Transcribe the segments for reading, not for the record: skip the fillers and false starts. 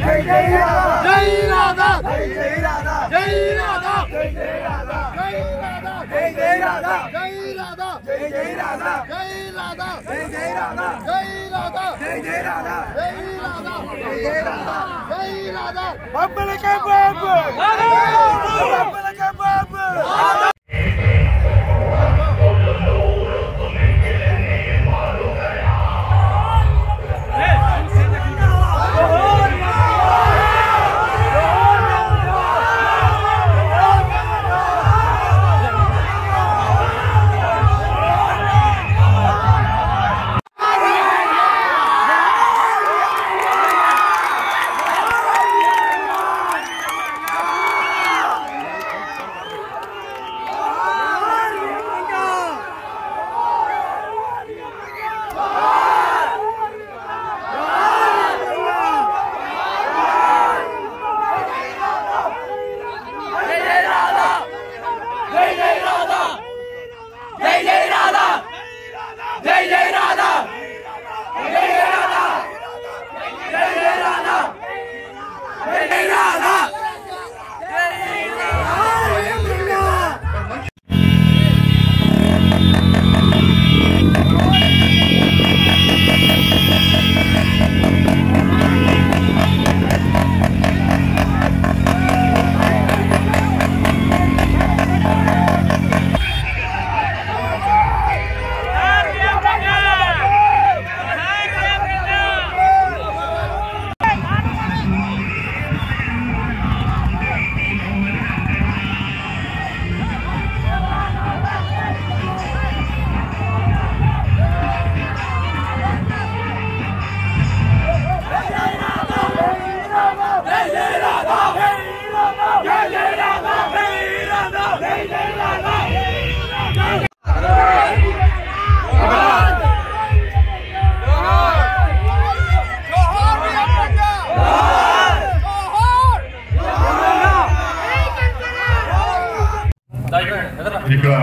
ఇక్కడ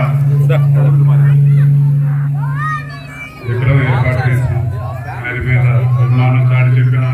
ఏర్పాటు చేసి వారి మీద అభిమానం చాటి చెప్పిన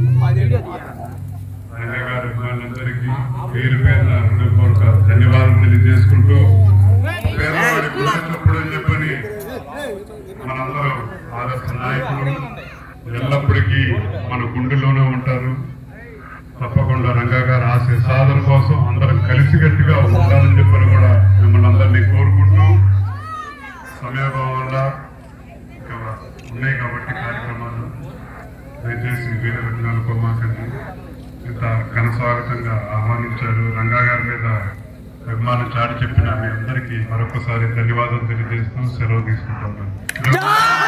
ఆయన గారి అభిమానులందరికీ పేరు పేరున హృదయపూర్వక ధన్యవాదాలు తెలియజేసుకుంటూ పేదవాడి గుర్తించప్పుడని చెప్పని మనందరూ ఆదర్శ నాయకులు ఎల్లప్పటికీ మన గుండెల్లోనే ఉంటారు. తప్పకుండా రంగా గారి ఆశయ సాధన కోసం అందరం కలిసికట్టుగా ఉండాలని చెప్పని కూడా మిమ్మల్ని అందరినీ కోరుకుంటూ సమయభావం వల్ల ఉన్నాయి కాబట్టి కార్యక్రమాలు దయచేసి వేరే విధానాలు కొమ్మాకండి. ఇంత ఘన స్వాగతంగా ఆహ్వానించారు. రంగా గారి మీద అభిమానం చాటి చెప్పిన మీ అందరికీ మరొకసారి ధన్యవాదాలు తెలియజేస్తూ సెలవు తీసుకుంటున్నాను.